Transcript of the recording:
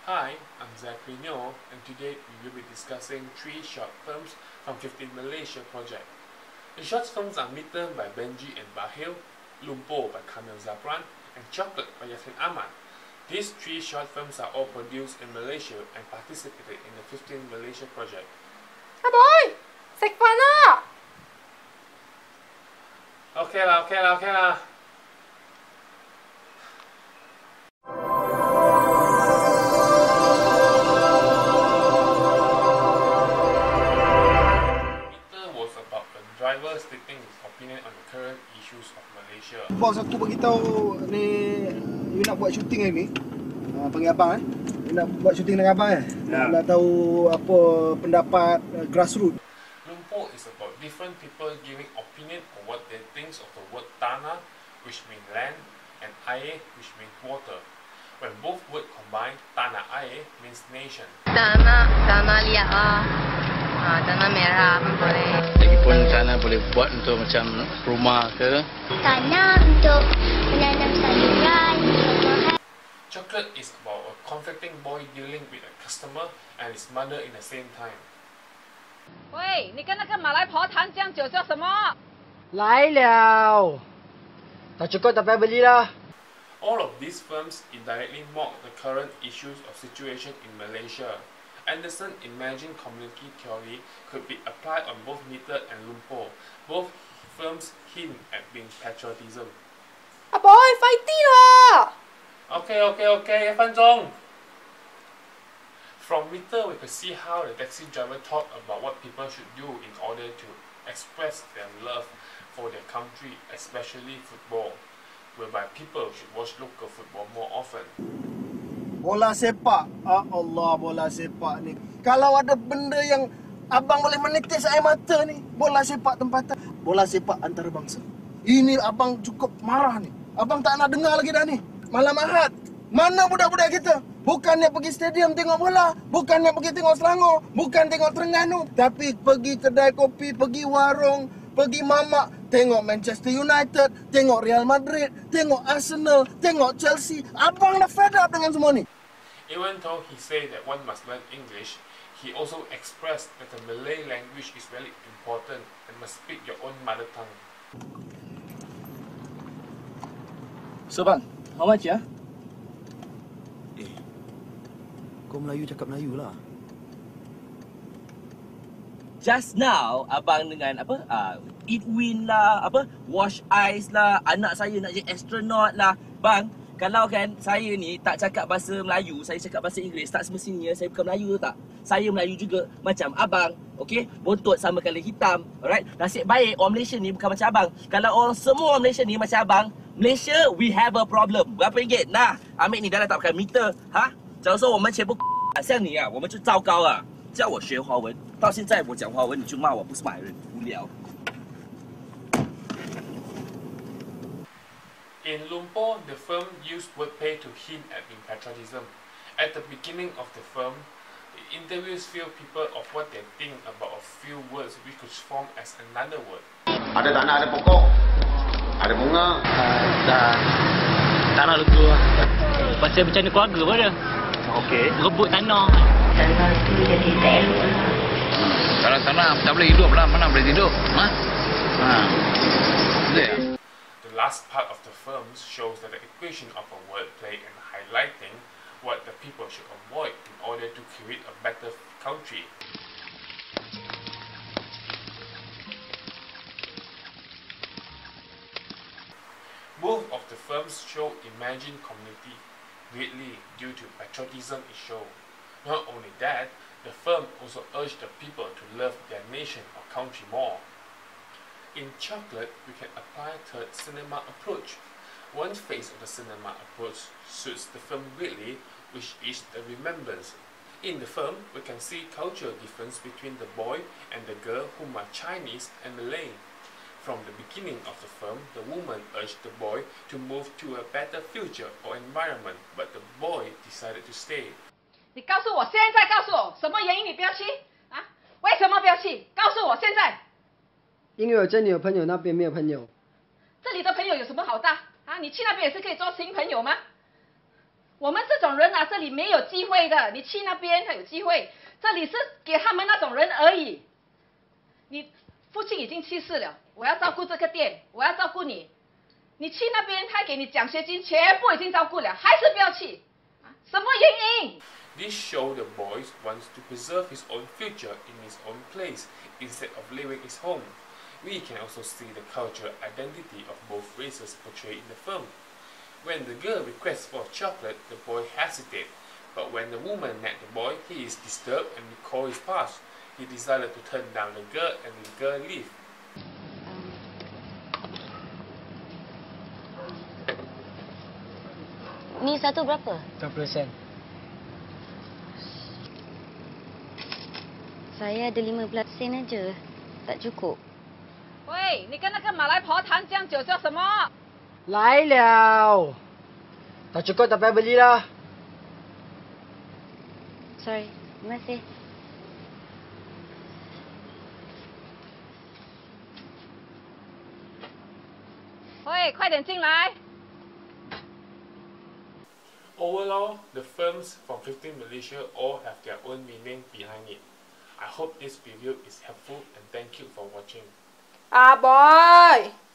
Hi, I'm Zachary Nyo, and today we will be discussing 3 short films from 15 Malaysia project. The short films are Mita by Benji and Bahil, Lumpur by Kamil Zapran, and Chocolate by Yasmin Ahmad. These 3 short films are all produced in Malaysia and participated in the 15 Malaysia project. Aboy! Sạch phần á! Okay lah. Was about a driver stating his opinion on the current issues of Malaysia. Bos aku beritahu ni you nak buat syuting hari ni. Panggil abang You nak buat syuting dengan abang Nak tahu apa pendapat grassroots. Lumpur is about different people giving opinion on what they think of the word tanah, which means land, and air, which means water. When both words combine, tanah air means nation. Tanah liat lah. Tanah merah pun boleh. Lagipun tanah boleh buat untuk macam rumah ke. Tanah untuk menanam sayuran. Chocolate is about a conflicting boy dealing with a customer and his mother in the same time. 喂，你跟那个马来婆谈这样久做什么？ 来了，tak cukup tak payah belilah. All of these films indirectly mock the current issues of situation in Malaysia. Anderson imagined community theory could be applied on both Mita and Lumpur. Both films hint at being patriotism. Aboy, fighting lah! Okay, 1分钟. From Mita, we could see how the taxi driver thought about what people should do in order to express their love for their country, especially football, whereby people should watch local football more often. Bola sepak. Allah, bola sepak ni. Kalau ada benda yang abang boleh menitis air mata ni, bola sepak tempatan. Bola sepak antarabangsa. Ini abang cukup marah ni. Abang tak nak dengar lagi dah ni. Malam Ahad, mana budak-budak kita? Bukannya pergi stadium tengok bola, bukannya pergi tengok Selangor, bukan tengok Terengganu, tapi pergi kedai kopi, pergi warung, pergi mamak, tengok Manchester United, tengok Real Madrid, tengok Arsenal, tengok Chelsea. Abang dah fed up dengan semua ni. Even though he said that one must learn English, he also expressed that the Malay language is very important and must speak your own mother tongue. So bang, how much ya? Kau Melayu cakap Melayu lah. Just now, abang dengan apa? Eat win lah, wash ice lah, anak saya nak jadi astronaut lah. Bang, kalau kan saya ni tak cakap bahasa Melayu, saya cakap bahasa Inggeris, tak semestinya saya bukan Melayu tak? Saya Melayu juga macam abang, okey? Bontot sama kala hitam, alright? Nasib baik orang Malaysia ni bukan macam abang. Kalau orang semua orang Malaysia ni macam abang, Malaysia we have a problem. Berapa ringgit? Nah, ambil ni dah tak pakai meter, ha? 假如说我们全部像你啊，我们就糟糕了。叫我学华文，到现在我讲华文你就骂我不是马来人，无聊。 In Lumpur, the film used wordplay to hint at being patriotism. At the beginning of the film, the interviews fill people of what they think about a few words which could form as another word. Ada tanah, ada pokok, ada bunga. Tanah lutu lah. Pasal bencana keluarga pun ada. Okey. Rebut tanah. Tanah tu jadi tak elok. Kalau tanah tak boleh hidup lah. Mana boleh hidup? The last part of the film shows that the equation of a wordplay and highlighting what the people should avoid in order to create a better country. Both of the films show imagined community greatly due to patriotism is shown. Not only that, the film also urged the people to love their nation or country more. In Chocolate, we can apply a third cinema approach. One phase of the cinema approach suits the film greatly, which is the remembrance. In the film, we can see cultural difference between the boy and the girl whom are Chinese and Malay. From the beginning of the film, the woman urged the boy to move to a better future or environment, but the boy decided to stay. 你告诉我，现在告诉我，什么原因你不要去啊？为什么不要去？告诉我现在。 因为我这里有朋友，那边没有朋友。 这里的朋友有什么好大啊？你去那边也是可以做新朋友吗？ 我们这种人啊，这里没有机会的。你去那边才有机会，这里是给他们那种人而已。你父亲已经去世了，我要照顾这个店，我要照顾你。你去那边，他给你奖学金，全部已经照顾了，还是不要去？什么原因？ This show the boy wants to preserve his own future in his own place instead of leaving his home. We can also see the cultural identity of both races portrayed in the film. When the girl requests for chocolate, the boy hesitates. But when the woman met the boy, he is disturbed and recalls his past. He decided to turn down the girl and the girl leave. Ni satu berapa? 20 sen. Saya ada 15 sen aja. Tak cukup. 喂，你跟那个马来婆谈这样久做什么？ 来了. Tak cukup tak payah belilah. Sorry. Terima kasih. Oi, 快点进来。 Overall, the films from 15 Malaysia all have their own meaning behind it. I hope this review is helpful and thank you for watching. Boy.